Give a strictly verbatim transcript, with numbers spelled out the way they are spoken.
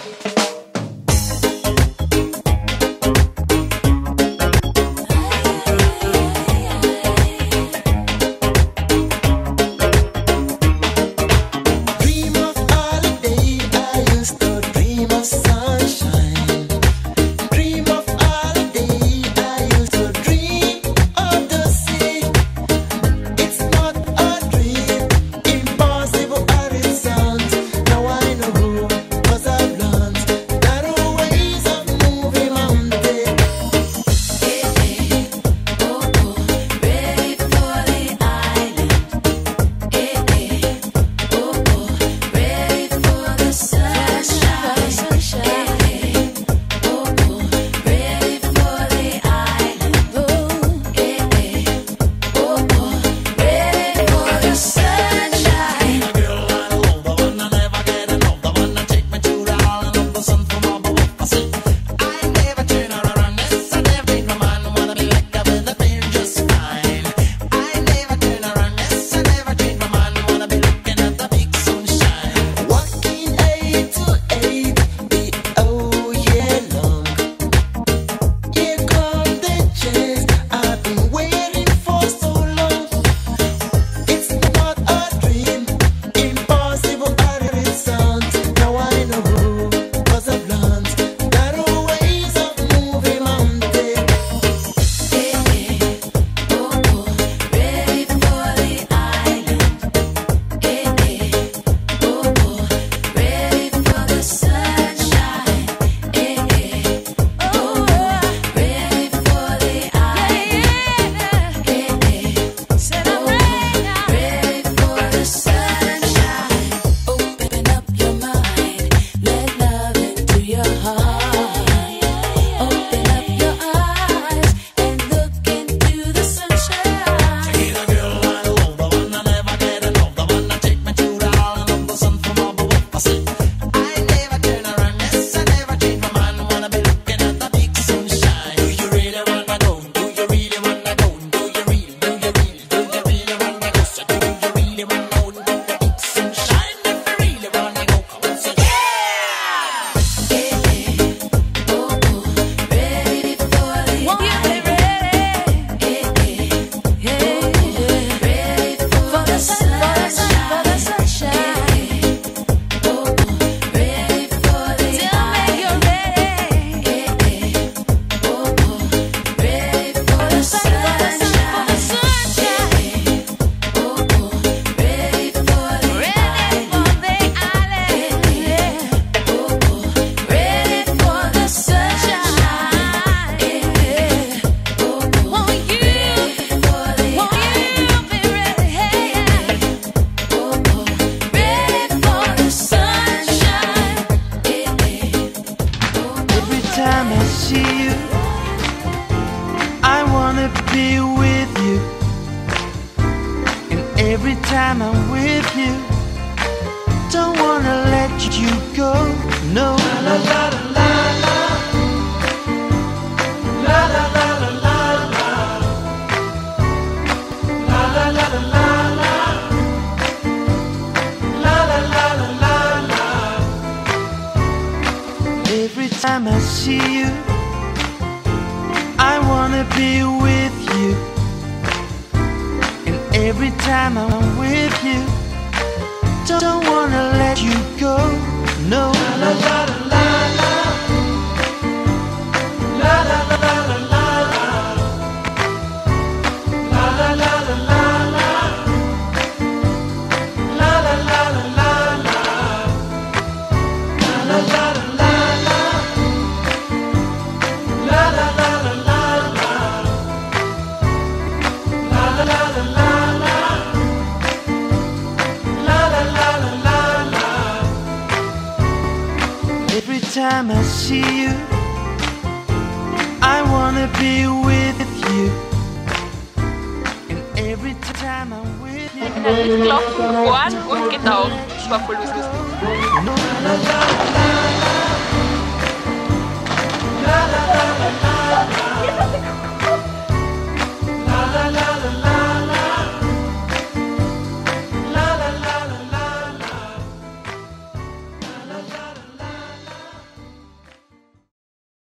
time I'm with you. Don't wanna let you go, no. La la la la la la la la la la la la la la la la la la la la. Every time I see you, I wanna be with you. Every time I'm with you, don't wanna let you go, no. La la la la la la la la la la la la la la la la la la la la Every time I see you, I wanna be with you. And every time I'm with you. Ich bin halt mitgelaufen, gefahren und getaucht. Das war voll lustig.